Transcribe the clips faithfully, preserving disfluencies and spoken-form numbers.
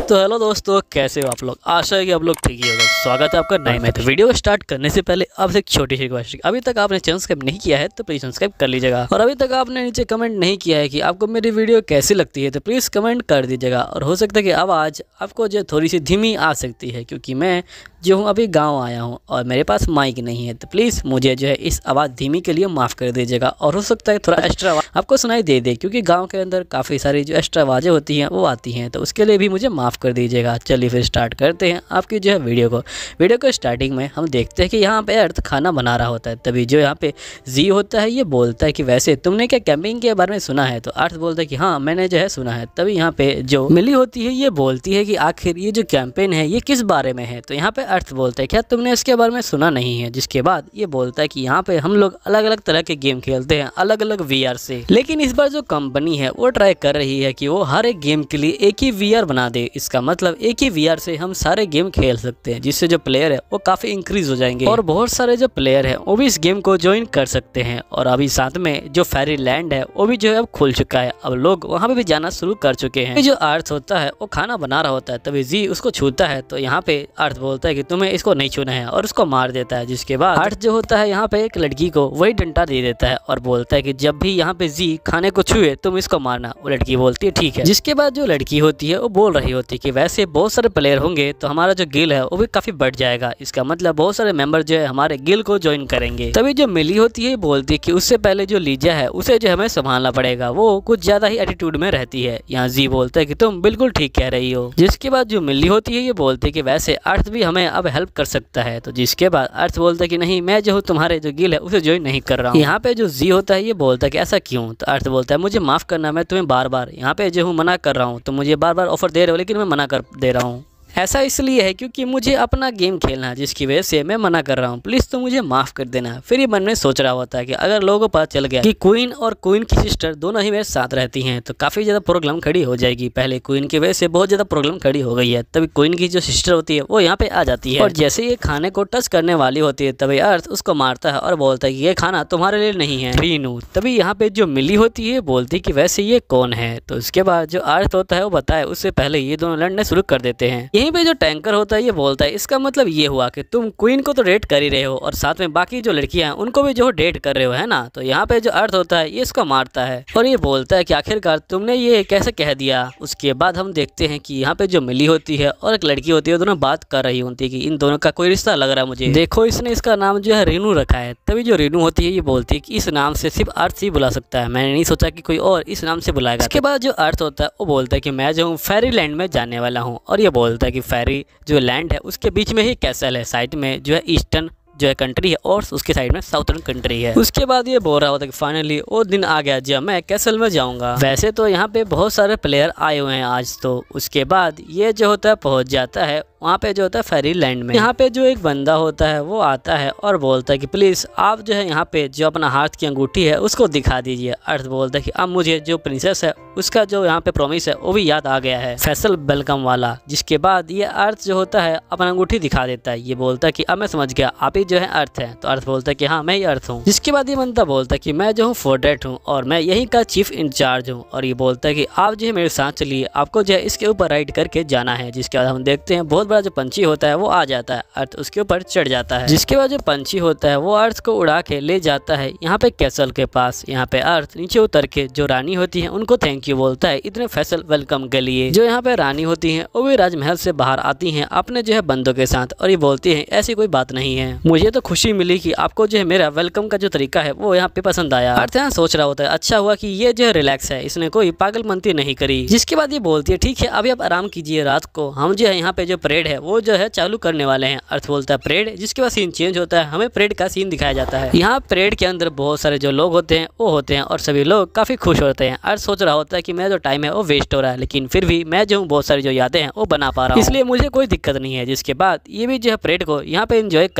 तो हेलो दोस्तों, कैसे हो आप लोग। आशा है कि आप लोग ठीक ही होगा। स्वागत है आपका नए में। तो वीडियो को स्टार्ट करने से पहले आपसे एक छोटी सी रिक्वेस्ट है, अभी तक आपने चैनल सब्सक्राइब नहीं किया है तो प्लीज़ सब्सक्राइब कर लीजिएगा। और अभी तक आपने नीचे कमेंट नहीं किया है कि आपको मेरी वीडियो कैसी लगती है तो प्लीज़ कमेंट कर दीजिएगा। और हो सकता है कि आवाज़ आपको जो थोड़ी सी धीमी आ सकती है, क्योंकि मैं जो हूँ अभी गाँव आया हूँ और मेरे पास माइक नहीं है, तो प्लीज़ मुझे जो है इस आवाज़ धीमी के लिए माफ़ कर दीजिएगा। और हो सकता है थोड़ा एक्स्ट्रा आवाज़ आपको सुनाई दे दे, क्योंकि गाँव के अंदर काफ़ी सारी जो एक्स्ट्रा आवाज़ें होती हैं वो आती हैं, तो उसके लिए भी मुझे माफ़ कर दीजिएगा। चलिए फिर स्टार्ट करते हैं आपकी जो है वीडियो को। वीडियो को स्टार्टिंग में हम देखते हैं कि यहाँ पे अर्थ खाना बना रहा होता है। तभी जो यहाँ पे जी होता है ये बोलता है कि वैसे तुमने क्या कैंपिंग के बारे में सुना है। तो अर्थ बोलता है कि हाँ मैंने जो है सुना है। तभी यहाँ पे जो मिली होती है ये बोलती है कि आखिर ये जो कैंपेन है ये किस बारे में है। तो यहाँ पे अर्थ बोलता है क्या तुमने इसके बारे में सुना नहीं है। जिसके बाद ये बोलता है कि यहाँ पे हम लोग अलग अलग तरह के गेम खेलते हैं अलग अलग वी आर से, लेकिन इस बार जो कंपनी है वो ट्राई कर रही है कि वो हर एक गेम के लिए एक ही वी आर बना दे। इसका मतलब एक ही वी आर से हम सारे गेम खेल सकते हैं, जिससे जो प्लेयर है वो काफी इंक्रीज हो जाएंगे और बहुत सारे जो प्लेयर है वो भी इस गेम को ज्वाइन कर सकते हैं। और अभी साथ में जो फेरी लैंड है वो भी जो है अब खुल चुका है, अब लोग वहाँ पे भी जाना शुरू कर चुके हैं। जो अर्थ होता है वो खाना बना रहा होता है, तभी जी उसको छूता है। तो यहाँ पे अर्थ बोलता है कि तुम्हें इसको नहीं छूना है और उसको मार देता है। जिसके बाद अर्थ जो होता है यहाँ पे एक लड़की को वही डंडा दे देता है और बोलता है कि जब भी यहाँ पे जी खाने को छुए तुम इसको मारना। वो लड़की बोलती है ठीक है। जिसके बाद जो लड़की होती है वो बोल रही होती है कि वैसे बहुत सारे प्लेयर होंगे तो हमारा जो गिल है वो भी काफी बढ़ जाएगा। इसका मतलब बहुत सारे मेंबर जो है हमारे गिल को ज्वाइन करेंगे। तभी जो मिली होती है बोलती है कि उससे पहले जो लीजा है उसे जो हमें संभालना पड़ेगा, वो कुछ ज्यादा ही एटीट्यूड में रहती है। यहाँ जी बोलता है कि तुम बिल्कुल ठीक कह रही हो। जिसके बाद जो मिली होती है ये बोलती है कि वैसे अर्थ भी हमें अब हेल्प कर सकता है। तो जिसके बाद अर्थ बोलता है कि नहीं, मैं जो हूँ तुम्हारे जो गिल है उसे ज्वाइन नहीं कर रहा हूँ। यहाँ पे जो जी होता है ये बोलता है कि ऐसा क्यों। तो अर्थ बोलता है मुझे माफ करना, मैं तुम्हें बार बार यहाँ पे जो हूँ मना कर रहा हूँ, तो मुझे बार बार ऑफर दे रहे हो लेकिन मैं मना कर दे रहा हूँ। ऐसा इसलिए है क्योंकि मुझे अपना गेम खेलना है, जिसकी वजह से मैं मना कर रहा हूँ, प्लीज़ तो मुझे माफ़ कर देना। फिर ये मन में सोच रहा होता है कि अगर लोगों को पता चल गया कि क्वीन और क्वीन की सिस्टर दोनों ही मेरे साथ रहती हैं तो काफ़ी ज़्यादा प्रॉब्लम खड़ी हो जाएगी। पहले क्वीन की वजह से बहुत ज़्यादा प्रॉब्लम खड़ी हो गई है, तभी क्वीन की जो सिस्टर होती है वो यहाँ पे आ जाती है और जैसे ये खाने को टच करने वाली होती है तभी अर्थ उसको मारता है और बोलता है कि ये खाना तुम्हारे लिए नहीं है रीनू। तभी यहाँ पे जो मिली होती है बोलती है कि वैसे ये कौन है। तो उसके बाद जो अर्थ होता है वो बताए उससे पहले ये दोनों लड़ने शुरू कर देते हैं। यहीं पे जो टैंकर होता है ये बोलता है इसका मतलब ये हुआ कि तुम क्वीन को तो डेट कर ही रहे हो और साथ में बाकी जो लड़कियां हैं उनको भी जो डेट कर रहे हो, है ना। तो यहाँ पे जो अर्थ होता है ये इसको मारता है और ये बोलता है कि आखिरकार तुमने ये कैसे कह दिया। उसके बाद हम देखते हैं कि यहाँ पे जो मिली होती है और एक लड़की होती है दोनों बात कर रही होती है कि इन दोनों का कोई रिश्ता लग रहा है मुझे, देखो इसने इसका नाम जो है रीनू रखा है। तभी जो रीनू होती है ये बोलती है कि इस नाम से सिर्फ अर्थ ही बुला सकता है, मैंने नहीं सोचा कि कोई और इस नाम से बुलाएगा। इसके बाद जो अर्थ होता है वो बोलता है कि मैं जो हूँ फेरी लैंड में जाने वाला हूँ और ये बोलता है कि फेरी जो लैंड है उसके बीच में ही कैसल है, साइड में जो है ईस्टर्न जो है कंट्री है और उसके साइड में साउथर्न कंट्री है। उसके बाद ये बोल रहा होता है कि फाइनली वो दिन आ गया जब मैं कैसल में जाऊंगा। वैसे तो यहाँ पे बहुत सारे प्लेयर आए हुए हैं आज। तो उसके बाद ये जो होता है पहुंच जाता है वहाँ पे जो होता है फेरी लैंड में। यहाँ पे जो एक बंदा होता है वो आता है और बोलता है कि प्लीज़ आप जो है यहाँ पे जो अपना हाथ की अंगूठी है उसको दिखा दीजिए। अर्थ बोलता है कि अब मुझे जो प्रिंसेस है उसका जो यहाँ पे प्रॉमिस है वो भी याद आ गया है, फैसल वेलकम वाला। जिसके बाद ये अर्थ जो होता है अपना अंगूठी दिखा देता है। ये बोलता है कि अब मैं समझ गया आप ही जो है अर्थ है। तो अर्थ बोलता है कि हाँ मैं ही अर्थ हूँ। जिसके बाद ये बंदा बोलता है कि मैं जो हूँ फोर्डेट हूँ और मैं यहीं का चीफ इंचार्ज हूँ। और ये बोलता है कि आप जो है मेरे साथ चलिए, आपको जो है इसके ऊपर राइड करके जाना है। जिसके बाद हम देखते हैं बहुत जो पंछी होता है वो आ जाता है, अर्थ उसके ऊपर चढ़ जाता है। जिसके बाद जो पंछी होता है वो अर्थ को उड़ा के ले जाता है यहाँ पे कैसल के पास। यहाँ पे अर्थ नीचे उतर के जो रानी होती है उनको थैंक यू बोलता है इतने फैसल वेलकम के लिए। जो यहाँ पे रानी होती है वो भी राजमहल से बाहर आती है अपने जो है बंदों के साथ और ये बोलती है ऐसी कोई बात नहीं है, मुझे तो खुशी मिली कि आपको जो है मेरा वेलकम का जो तरीका है वो यहाँ पे पसंद आया। अर्थ यहाँ सोच रहा होता है अच्छा हुआ कि ये जो है रिलैक्स है, इसने कोई पागलपंती नहीं करी। जिसके बाद ये बोलती है ठीक है अभी आप आराम कीजिए, रात को हम जो है यहाँ पे जो परेड है वो जो है चालू करने वाले हैं। अर्थ बोलता है परेड। जिसके बाद सीन चेंज होता है, हमें परेड का सीन दिखाया जाता है। यहाँ परेड के अंदर बहुत सारे जो लोग होते हैं वो होते हैं और सभी लोग काफी खुश होते हैं। अर्थ सोच रहा होता है कि मेरा जो टाइम है वो वेस्ट हो रहा है, लेकिन फिर भी मैं जो हूँ बहुत सारी जो यादें हैं वो बना पा रहा हूँ, इसलिए मुझे कोई दिक्कत नहीं है। जिसके बाद ये भी जो है परेड को यहाँ पे एंजॉय कर रहा होता है।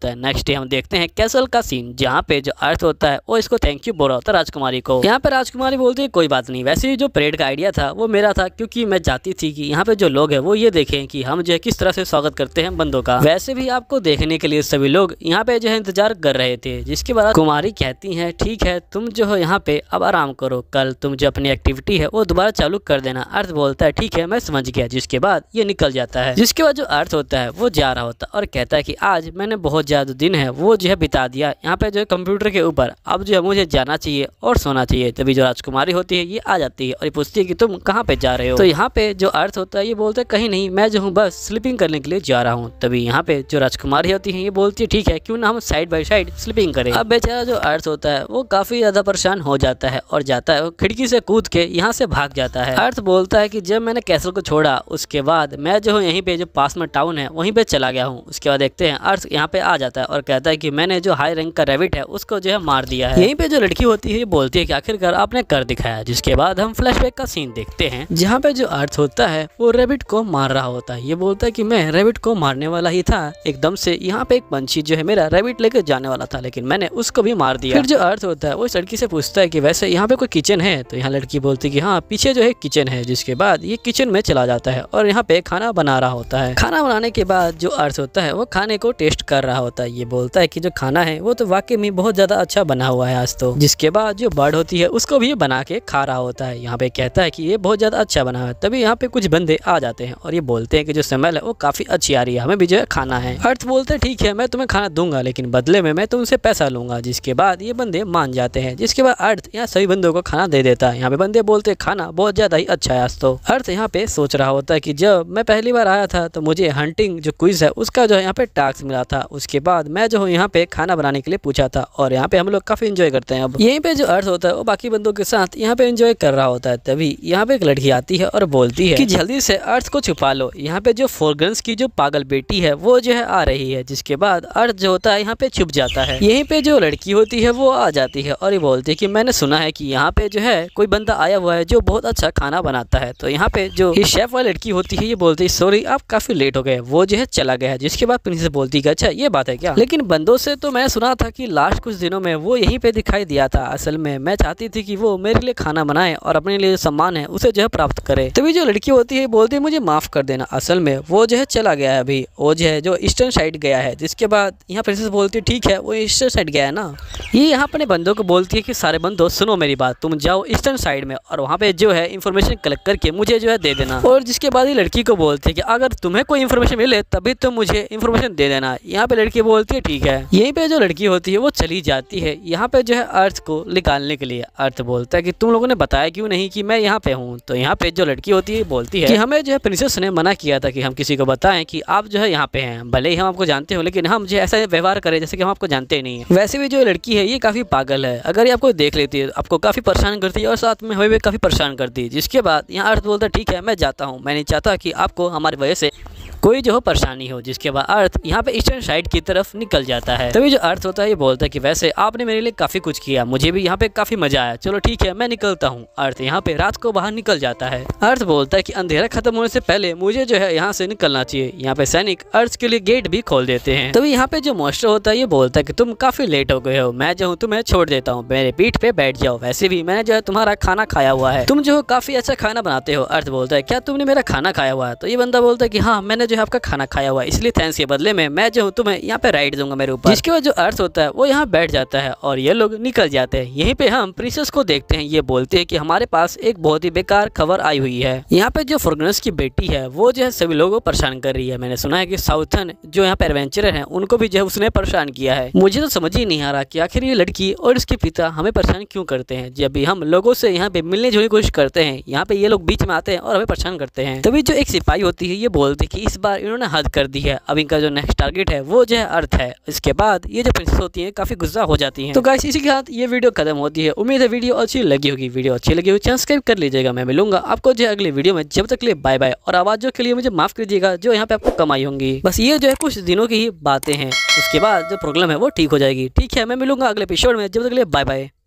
होता है। नेक्स्ट हम देखते हैं कैसल का सीन, जहाँ पे जो अर्थ होता है वो इसको थैंक यू बोल रहा होता है राजकुमारी को। यहाँ पे राजकुमारी बोलती है कोई बात नहीं, वैसे ही जो परेड का आइडिया था वो मेरा था, क्योंकि मैं चाहती थी कि यहाँ पे जो लोग है वो ये देखें कि हम जो है किस तरह से स्वागत करते हैं बंदों का। वैसे भी आपको देखने के लिए सभी लोग यहाँ पे जो है इंतजार कर रहे थे। जिसके बाद कुमारी कहती है ठीक है तुम जो हो यहाँ पे अब आराम करो, कल तुम जो अपनी एक्टिविटी है वो दोबारा चालू कर देना। अर्थ बोलता है ठीक है मैं समझ गया। जिसके बाद ये निकल जाता है। जिसके बाद जो अर्थ होता है वो जा रहा होता है और कहता है कि आज मैंने बहुत ज्यादा दिन है वो जो है बिता दिया यहाँ पे जो है कंप्यूटर के ऊपर, अब जो है मुझे जाना चाहिए और सोना चाहिए। तभी जो राजकुमारी होती है ये आ जाती है और ये पूछती है कि तुम कहाँ पे जा रहे हो। तो यहाँ पे जो अर्थ होता है ये बोलता है कहीं नहीं, मैं जो हूँ बस स्लीपिंग करने के लिए जा रहा हूँ। तभी यहाँ पे जो राजकुमारी होती है ये बोलती है ठीक है क्यों ना हम साइड बाय साइड स्लीपिंग करें। अब बेचारा जो अर्थ होता है वो काफी ज्यादा परेशान हो जाता है और जाता है वो खिड़की से कूद के यहाँ से भाग जाता है। अर्थ बोलता है कि जब मैंने कैसल को छोड़ा उसके बाद मैं जो हूँ यहीं पे जो पास में टाउन है वहीं पे चला गया हूँ। उसके बाद देखते हैं अर्थ यहाँ पे आ जाता है और कहता है कि मैंने जो हाई रैंक का रैबिट है उसको जो है मार दिया है। यहीं पे जो लड़की होती है ये बोलती है कि आखिरकार आपने कर दिखाया। जिसके बाद हम फ्लैशबैक का सीन देखते हैं जहाँ पे जो अर्थ होता है वो रैबिट को मार रहा होता है। ये बोलता है कि मैं रैबिट को मारने वाला ही था, एकदम से यहाँ पे एक पंछी जो है मेरा रैबिट लेकर जाने वाला था लेकिन मैंने उसको भी मार दिया। फिर जो अर्थ होता है वो इस लड़की से पूछता है कि वैसे यहाँ पे कोई किचन है। तो यहाँ लड़की बोलती है कि हाँ पीछे जो है किचन है। जिसके बाद ये किचन में चला जाता है और यहाँ पे खाना बना रहा होता है। खाना बनाने के बाद जो अर्थ होता है वो खाने को टेस्ट कर रहा होता है। ये बोलता है कि जो खाना है वो तो वाकई में बहुत ज्यादा अच्छा बना हुआ है आज तो। जिसके बाद जो बर्ड होती है उसको भी बना के खा रहा होता है। यहाँ पे कहता है कि ये बहुत ज्यादा अच्छा बना है। तभी यहाँ पे कुछ बंदे आ जाते हैं और ये बोलते हैं कि जो स्मेल है वो काफी अच्छी आ रही है, हमें भी जो है खाना है। अर्थ बोलते हैं ठीक है मैं तुम्हें खाना दूंगा लेकिन बदले में मैं तुमसे पैसा लूंगा। जिसके बाद ये बंदे मान जाते हैं। जिसके बाद अर्थ यहाँ सभी बंदों को खाना दे देता है। यहाँ पे बंदे बोलते हैं खाना बहुत ज्यादा ही अच्छा है आज तो। अर्थ यहाँ पे सोच रहा होता है कि जब मैं पहली बार आया था तो मुझे हंटिंग जो क्विज है उसका जो है यहाँ पे टास्क मिला था। उसके बाद मैं जो हूँ यहाँ पे खाना बनाने के लिए पूछा था और यहाँ पे हम लोग काफी एंजॉय करते हैं। अब यहीं पे जो अर्थ होता है वो बाकी बंदों के साथ यहाँ पे एंजॉय कर रहा होता है। तभी यहाँ पे एक लड़की आती है और बोलती है कि जल्दी से अर्थ को छुपा लो, यहाँ पे जो फोरगन्स की जो पागल बेटी है वो जो है आ रही है। जिसके बाद अर्थ जो होता है यहाँ पे छुप जाता है। यहीं पे जो लड़की होती है वो आ जाती है और ये बोलती है कि मैंने सुना है कि यहाँ पे जो है कोई बंदा आया हुआ है जो बहुत अच्छा खाना बनाता है। तो यहाँ पे जो ये शेफ वाली लड़की होती है ये बोलती है सॉरी आप काफी लेट हो गए, वो जो है चला गया है। जिसके बाद प्रिंसेस बोलती है अच्छा ये बात है क्या, लेकिन बंदों से तो मैं सुना था कि लास्ट कुछ दिनों में वो यहीं पे दिखाई दिया था। असल में मैं चाहती थी कि वो मेरे लिए खाना बनाए और अपने लिए जो सम्मान है उसे जो है प्राप्त करे। तभी जो लड़की होती है बोलती है मुझे माफ कर देना, असल में वो जो है चला गया है अभी, वो जो है जो ईस्टर्न साइड गया है। जिसके बाद यहाँ प्रिंसेस बोलती है ठीक है वो ईस्टर्न साइड गया है ना। ये यहाँ अपने बंदों को बोलती है कि सारे बंदों सुनो मेरी बात, तुम जाओ ईस्टर्न साइड में और वहाँ पे जो है इन्फॉर्मेशन कलेक्ट करके मुझे जो है दे देना। और जिसके बाद ये लड़की को बोलती है कि अगर तुम्हें कोई इन्फॉर्मेशन मिले तभी तुम मुझे इन्फॉर्मेशन दे देना। यहाँ पे लड़की बोलती है ठीक है। यहीं पे जो लड़की होती है वो चली जाती है यहाँ पे जो है अर्थ को निकालने के लिए। अर्थ बोलता है कि तुम लोगों ने बताया क्यों नहीं कि मैं यहाँ पे हूँ। तो यहाँ पे जो लड़की होती है बोलती है कि हमें जो है प्रिंसेस ने मना किया था कि हम किसी को बताएं कि आप जो है यहाँ पे हैं, भले ही हम आपको जानते हो लेकिन हम जो ऐसा व्यवहार करें जैसे कि हम आपको जानते नहीं है। वैसे भी जो लड़की है ये काफी पागल है, अगर ये आपको देख लेती है आपको काफी परेशान करती है और साथ में हमें भी काफी परेशान करती है। जिसके बाद यहाँ अर्थ बोलता है ठीक है मैं जाता हूँ, मैं नहीं चाहता कि आपको हमारी वजह से कोई जो हो परेशानी हो। जिसके बाद अर्थ यहाँ पे ईस्टर्न साइड की तरफ निकल जाता है। तभी जो अर्थ होता है ये बोलता है कि वैसे आपने मेरे लिए काफी कुछ किया, मुझे भी यहाँ पे काफी मजा आया, चलो ठीक है मैं निकलता हूँ। अर्थ यहाँ पे रात को बाहर निकल जाता है। अर्थ बोलता है कि अंधेरा खत्म होने से पहले मुझे जो है यहाँ से निकलना चाहिए। यहाँ पे सैनिक अर्थ के लिए गेट भी खोल देते हैं। तभी यहाँ पे जो मॉन्स्टर होता है ये बोलता है कि तुम काफी लेट हो गए हो, मैं जो हूँ तुम्हें छोड़ देता हूँ, मेरे पीठ पे बैठ जाओ, वैसे भी मैंने जो है तुम्हारा खाना खाया हुआ है, तुम जो काफी अच्छा खाना बनाते हो। अर्थ बोलता है क्या तुमने मेरा खाना खाया हुआ है। तो ये बंदा बोलता है कि हाँ मैंने जो है आपका खाना खाया हुआ, इसलिए थैंक्स के बदले में मैं जो हूँ तुम्हें यहाँ पे राइड दूंगा मेरे ऊपर। जिसके बाद जो अर्थ होता है वो यहाँ बैठ जाता है और ये लोग निकल जाते हैं। यहीं पे हम प्रिंसेस को देखते हैं, ये बोलते हैं कि हमारे पास एक बहुत ही बेकार खबर आई हुई है। यहाँ पे जो फोरगन्स की बेटी है वो जो है सभी लोगों को परेशान कर रही है। मैंने सुना है कि साउथर्न जो यहाँ पे एडवेंचरर है उनको भी जो है उसने परेशान किया है। मुझे तो समझ ही नहीं आ रहा कि आखिर ये लड़की और इसके पिता हमें परेशान क्यों करते हैं। जब भी हम लोगों से यहाँ पे मिलने जुलने की कोशिश करते हैं यहाँ पे ये लोग बीच में आते हैं और हमें परेशान करते हैं। तभी जो एक सिपाही होती है ये बोलती है कि इस बार इन्होंने हद कर दी है, अब इनका जो नेक्स्ट टारगेट है वो जो है अर्थ है। इसके बाद ये जो प्रिंसेस होती है काफी गुस्सा हो जाती है। तो गाइस इसी के साथ ये वीडियो खत्म होती है। उम्मीद है वीडियो अच्छी लगी होगी। वीडियो अच्छी लगी हो चैनल सब्सक्राइब कर लीजिएगा। मैं मिलूंगा आपको जो अगले वीडियो में, जब तक के लिए बाय बाय। और आवाजों के लिए मुझे माफ कीजिएगा जो यहाँ पे आपको कमाई होंगी। बस ये जो है कुछ दिनों की ही बातें हैं, उसके बाद जो प्रॉब्लम है वो ठीक हो जाएगी। ठीक है मैं मिलूंगा अगले एपिसोड में, जब तक के लिए बाय बाय।